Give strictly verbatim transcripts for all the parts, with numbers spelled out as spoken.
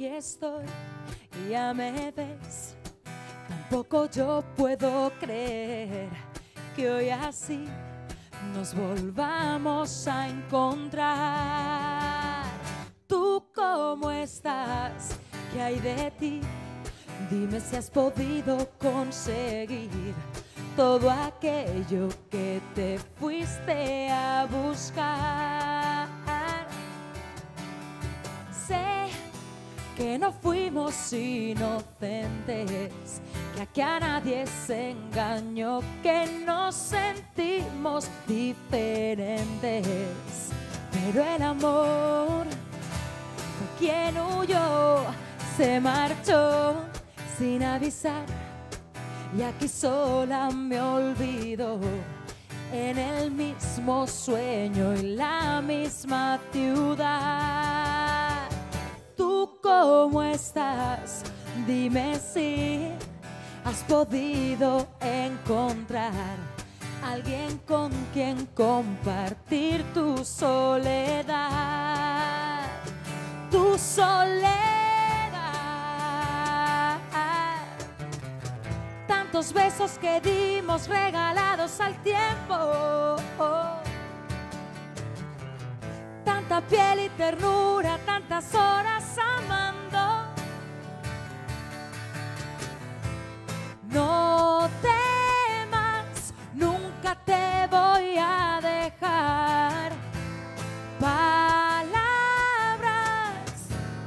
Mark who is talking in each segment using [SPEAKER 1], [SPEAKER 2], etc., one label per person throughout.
[SPEAKER 1] aquí estoy y ya me ves. Tampoco yo puedo creer que hoy así nos volvamos a encontrar. ¿Tú cómo estás? ¿Qué hay de ti? Dime si has podido conseguir todo aquello que te fuiste a buscar. Sé que no fuimos inocentes, que aquí a nadie se engañó, que nos sentimos diferentes, pero el amor fue quien huyó, se marchó sin avisar, y aquí sola me olvido en el mismo sueño y la misma ciudad. ¿Tú cómo estás? Dime si has podido encontrar alguien con quien compartir tu soledad, tu soledad. Tantos besos que dimos regalados al tiempo, tanta piel y ternura, tantas horas amando. No temas, nunca te voy a dejar. Palabras,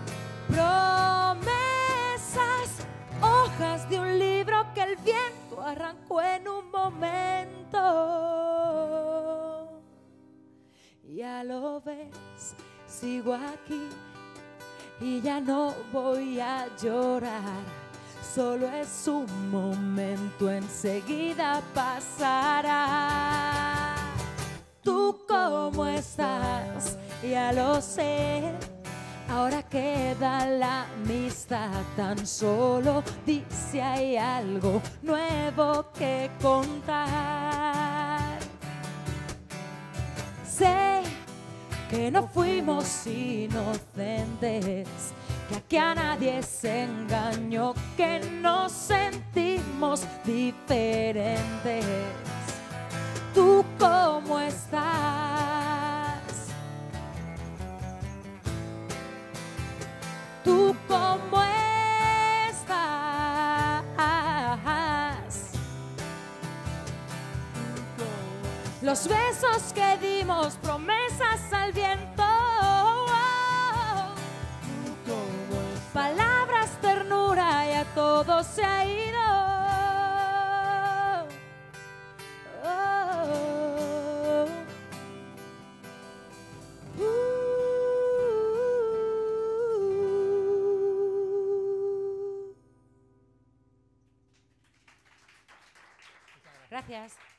[SPEAKER 1] promesas, hojas de un libro que el viento arrancó en un momento. Ya lo ves, sigo aquí y ya no voy a llorar. Solo es un momento, enseguida pasará. ¿Tú cómo estás? Ya lo sé. Ahora queda la amistad, tan solo di si hay algo nuevo que contar. Sé que no fuimos inocentes, que aquí a nadie se engañó, que nos sentimos diferentes. ¿Tú cómo estás? ¿Tú cómo estás? Los besos que dimos, promesas al viento, palabras, ternura, ya todo se ha ido. Oh, uh, uh. Gracias.